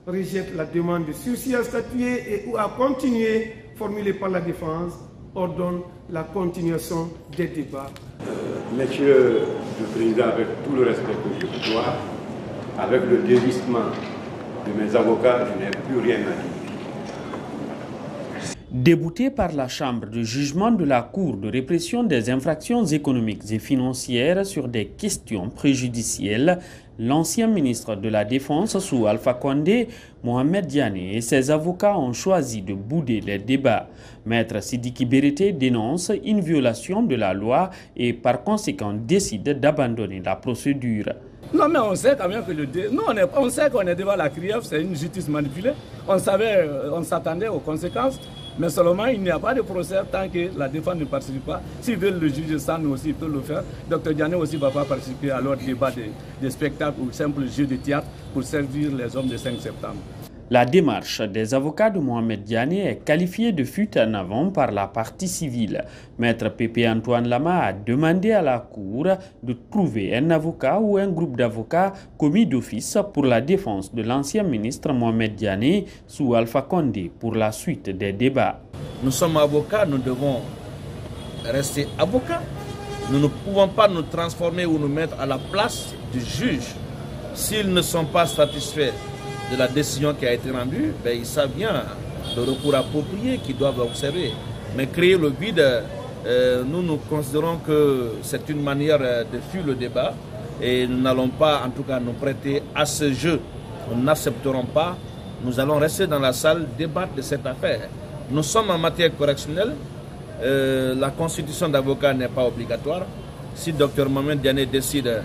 rejette la demande de sursis à statuer et ou à continuer formulée par la défense, ordonne la continuation des débats. Monsieur le Président, avec tout le respect que je vous dois, avec le désistement de mes avocats, je n'ai plus rien à dire. Débouté par la Chambre de jugement de la Cour de répression des infractions économiques et financières sur des questions préjudicielles, l'ancien ministre de la Défense sous Alpha Condé, Mohamed Diané et ses avocats ont choisi de bouder les débats. Maître Sidiki Berete dénonce une violation de la loi et par conséquent décide d'abandonner la procédure. Non mais on sait quand même que on sait qu'on est devant la CRIEF, c'est une justice manipulée. On s'attendait aux conséquences, mais seulement il n'y a pas de procès tant que la défense ne participe pas. S'ils veulent le juger ça, nous aussi ils peuvent le faire. Dr Diané aussi ne va pas participer à leur débat des spectacles ou simples jeux de théâtre pour servir les hommes du 5 septembre. La démarche des avocats de Mohamed Diané est qualifiée de fuite en avant par la partie civile. Maître Pépé Antoine Lama a demandé à la Cour de trouver un avocat ou un groupe d'avocats commis d'office pour la défense de l'ancien ministre Mohamed Diané sous Alpha Condé pour la suite des débats. Nous sommes avocats, nous devons rester avocats. Nous ne pouvons pas nous transformer ou nous mettre à la place du juge. S'ils ne sont pas satisfaits de la décision qui a été rendue, ils savent bien le recours approprié qu'ils doivent observer. Mais créer le vide, nous considérons que c'est une manière de fuir le débat et nous n'allons pas en tout cas nous prêter à ce jeu. Nous n'accepterons pas, nous allons rester dans la salle débattre de cette affaire. Nous sommes en matière correctionnelle, la constitution d'avocat n'est pas obligatoire. Si Dr Mohamed Diané décide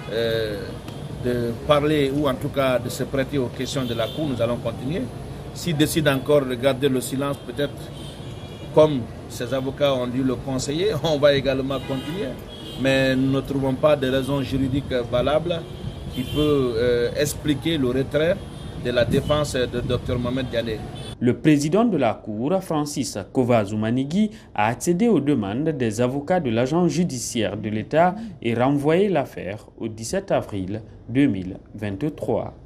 de parler ou en tout cas de se prêter aux questions de la Cour, nous allons continuer. S'il décide encore de garder le silence, peut-être comme ses avocats ont dû le conseiller, on va également continuer. Mais nous ne trouvons pas de raison juridique valable qui peut expliquer le retrait de la défense de Dr Mohamed Diané. Le président de la Cour, Francis Kovazoumanigui, a accédé aux demandes des avocats de l'agent judiciaire de l'État et renvoyé l'affaire au 17 avril 2023.